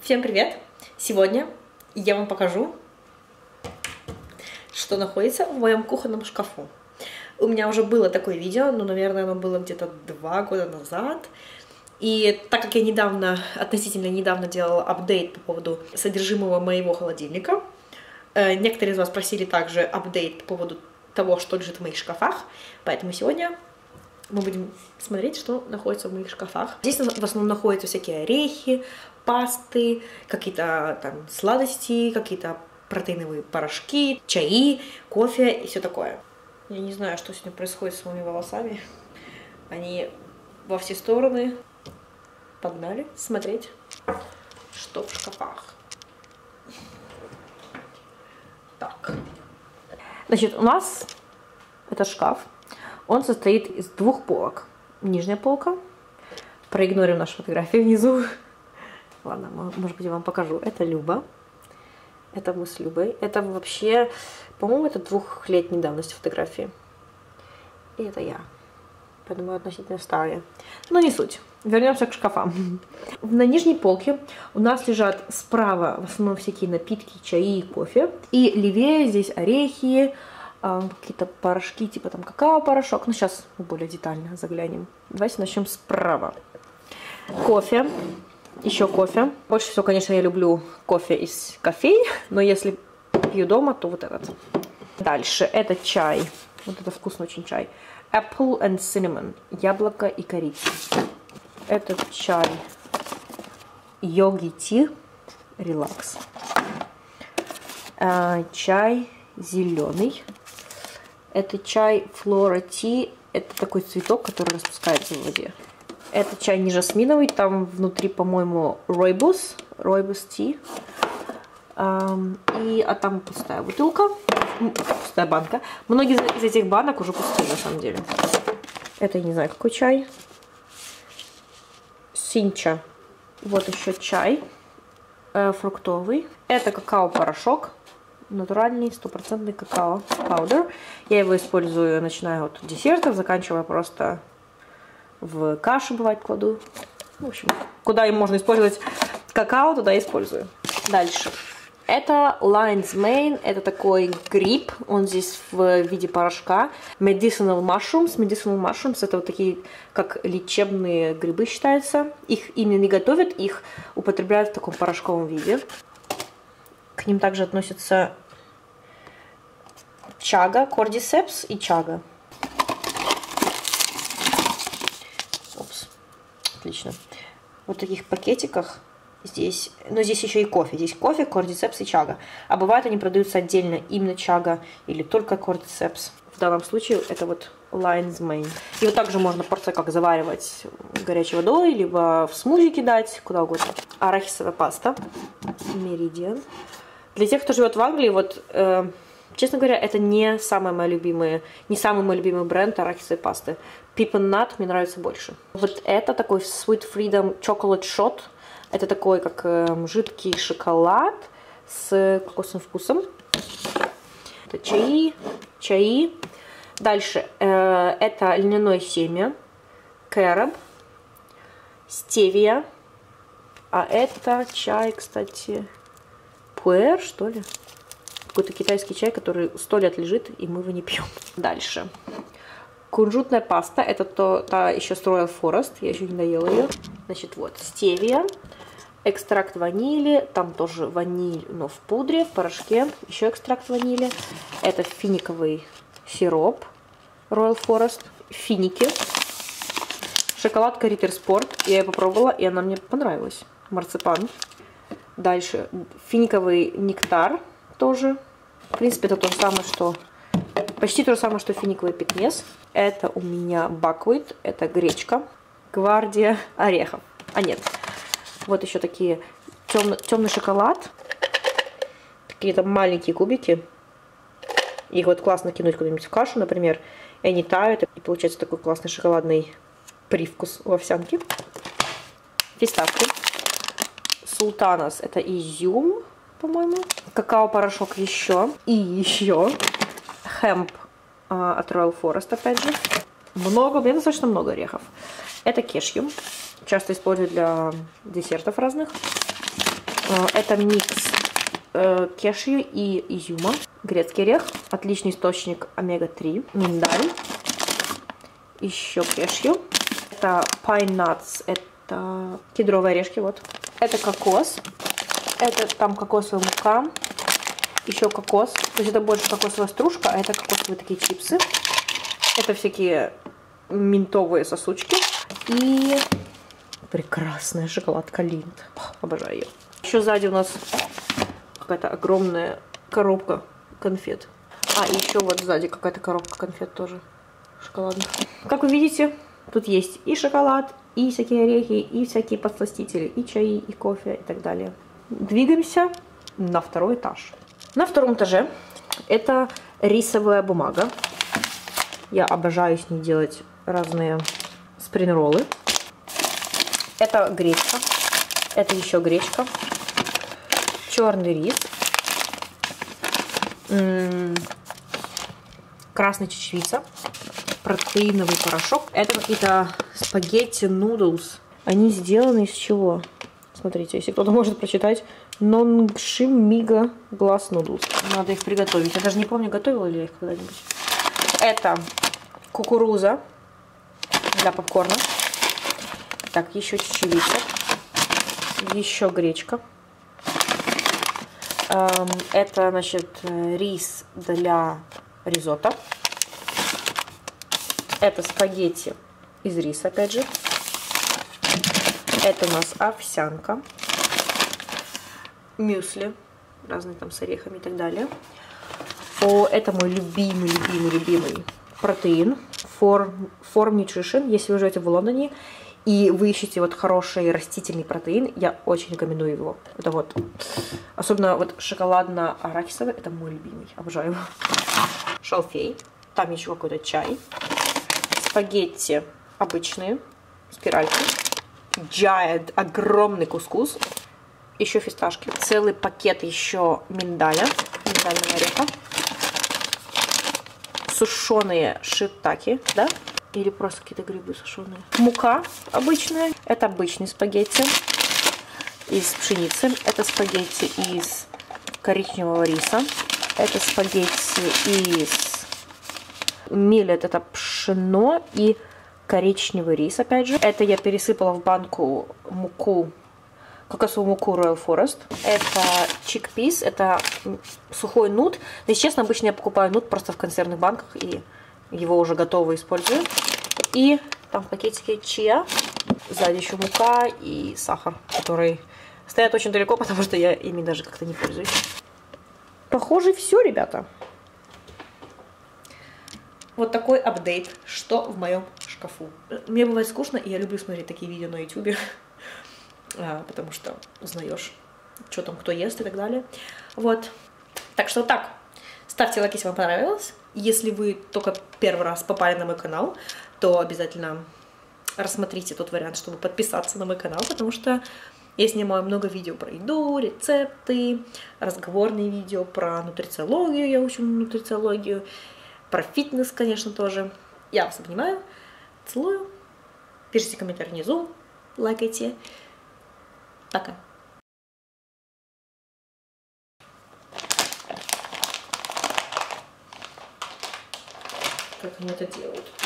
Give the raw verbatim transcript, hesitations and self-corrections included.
Всем привет! Сегодня я вам покажу, что находится в моем кухонном шкафу. У меня уже было такое видео, но, наверное, оно было где-то два года назад. И так как я недавно, относительно недавно делала апдейт по поводу содержимого моего холодильника, некоторые из вас просили также апдейт по поводу того, что лежит в моих шкафах, поэтому сегодня мы будем смотреть, что находится в моих шкафах. Здесь в основном находятся всякие орехи, пасты, какие-то там сладости, какие-то протеиновые порошки, чаи, кофе и все такое. Я не знаю, что сегодня происходит с моими волосами. Они во все стороны. Погнали смотреть, что в шкафах. Так. Значит, у нас этот шкаф. Он состоит из двух полок. Нижняя полка. Проигнорим наши фотографии внизу. Ладно, может быть, я вам покажу. Это Люба. Это мы с Любой. Это вообще, по-моему, это двухлетней давности фотографии. И это я. Поэтому относительно старые. Но не суть. Вернемся к шкафам. На нижней полке у нас лежат справа в основном всякие напитки, чаи, кофе. И левее здесь орехи, какие-то порошки, типа там какао-порошок. Ну, сейчас мы более детально заглянем. Давайте начнем справа. Кофе. Еще кофе. Больше всего, конечно, я люблю кофе из кофейни, но если пью дома, то вот этот. Дальше. Это чай. Вот это вкусный очень чай. Apple and cinnamon. Яблоко и корица. Этот чай. Йоги ти. Релакс. А, чай зеленый. Это чай Flora Tea. Это такой цветок, который распускается в воде. Это чай не жасминовый. Там внутри, по-моему, Rooibos. Rooibos Tea. Um, и, а там пустая бутылка. Пустая банка. Многие из этих банок уже пустые, на самом деле. Это я не знаю, какой чай. Синча. Вот еще чай. Э, фруктовый. Это какао-порошок. Натуральный, стопроцентный какао-паудер. Я его использую, начиная от десертов, заканчивая просто в кашу, бывает, кладу. В общем, куда им можно использовать какао, туда использую. Дальше. Это Lion's Mane. Это такой гриб. Он здесь в виде порошка. Medicinal mushrooms. Medicinal mushrooms это вот такие, как лечебные грибы считаются. Их именно не готовят, их употребляют в таком порошковом виде. К ним также относятся чага, кордисепс и чага. Опс. Отлично. Вот в таких пакетиках здесь, но здесь еще и кофе. Здесь кофе, кордисепс и чага. А бывает они продаются отдельно, именно чага или только кордисепс. В данном случае это вот Lion's Mane. Его также можно порция как заваривать горячей водой, либо в смузи кидать, куда угодно. Арахисовая паста. Meridian. Для тех, кто живет в Англии, вот, э, честно говоря, это не самый мой любимый, не самый мой любимый бренд арахисовой пасты. Pip and Nut мне нравится больше. Вот это такой Sweet Freedom Chocolate Shot. Это такой, как э, жидкий шоколад с кокосовым вкусом. Это чаи, чаи. Дальше э, это льняное семя, кэроб, стевия. А это чай, кстати... Пуэр, что ли? Какой-то китайский чай, который сто лет лежит, и мы его не пьем. Дальше. Кунжутная паста. Это то, та еще с Royal Forest. Я еще не доела ее. Значит, вот. Стевия. Экстракт ванили. Там тоже ваниль, но в пудре, в порошке. Еще экстракт ванили. Это финиковый сироп. Royal Forest. Финики. Шоколадка Ritter Sport. Я ее попробовала, и она мне понравилась. Марципан. Дальше финиковый нектар тоже. В принципе, это то же самое, что... Почти то же самое, что финиковый пекмес. Это у меня баквит. Это гречка. Гвардия орехов. А нет. Вот еще такие темный, темный шоколад. Какие-то маленькие кубики. Их вот классно кинуть куда-нибудь в кашу, например. И они тают. И получается такой классный шоколадный привкус у овсянки. Фисташки. Султанас, это изюм, по-моему. Какао-порошок еще. И еще. Хэмп а, от Royal Forest, опять же. Много, мне достаточно много орехов. Это кешью. Часто используют для десертов разных. Это микс э, кешью и изюма. Грецкий орех, отличный источник омега три. Миндаль, еще кешью. Это pine nuts, это кедровые орешки, вот. Это кокос, это там кокосовая мука, еще кокос. То есть это больше кокосовая стружка, а это кокосовые такие чипсы. Это всякие минтовые сосучки. И прекрасная шоколадка Линд. Обожаю ее. Еще сзади у нас какая-то огромная коробка конфет. А, и еще вот сзади какая-то коробка конфет тоже шоколадных. Как вы видите, тут есть и шоколад, и всякие орехи, и всякие подсластители, и чаи, и кофе, и так далее. Двигаемся на второй этаж. На втором этаже это рисовая бумага. Я обожаю с ней делать разные спринг-роллы. Это гречка. Это еще гречка. Черный рис. М-м, красная чечевица. Протеиновый порошок. Это какие-то спагетти нудлс. Они сделаны из чего? Смотрите, если кто-то может прочитать. Нонгшим мига глаз нудлс. Надо их приготовить. Я даже не помню, готовила ли я их когда-нибудь. Это кукуруза для попкорна. Так, еще чечевица. Еще гречка. Это, значит, рис для ризотто. Это спагетти из риса, опять же. Это у нас овсянка. Мюсли. Разные там с орехами и так далее. О, это мой любимый, любимый, любимый протеин. Form, Form Nutrition. Если вы живете в Лондоне и вы ищете вот хороший растительный протеин, я очень рекомендую его. Это вот, особенно вот шоколадно-арахисовый, это мой любимый. Обожаю его. Шалфей. Там еще какой-то чай. Спагетти обычные, спиральки. Giant, огромный кускус. Еще фисташки. Целый пакет еще миндаля, миндального ореха. Сушеные шиитаки, да? Или просто какие-то грибы сушеные. Мука обычная. Это обычные спагетти из пшеницы. Это спагетти из коричневого риса. Это спагетти из миллет. Это пшено и коричневый рис, опять же. Это я пересыпала в банку муку, кокосовую муку Royal Forest. Это chickpeas, это сухой нут. Но, если честно, обычно я покупаю нут просто в консервных банках и его уже готово использую. И там пакетики чиа. Сзади еще мука и сахар, которые стоят очень далеко, потому что я ими даже как-то не пользуюсь. Похоже, все, ребята. Вот такой апдейт, что в моем шкафу. Мне бывает скучно, и я люблю смотреть такие видео на ютубе, потому что узнаешь, что там кто ест и так далее. Вот. Так что вот так. Ставьте лайк, если вам понравилось. Если вы только первый раз попали на мой канал, то обязательно рассмотрите тот вариант, чтобы подписаться на мой канал, потому что я снимаю много видео про еду, рецепты, разговорные видео про нутрициологию, я учу нутрициологию, про фитнес, конечно, тоже. Я вас обнимаю, целую, пишите комментарии внизу, лайкайте. Пока. Как они это делают?